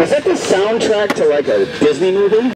Was that the soundtrack to like a Disney movie?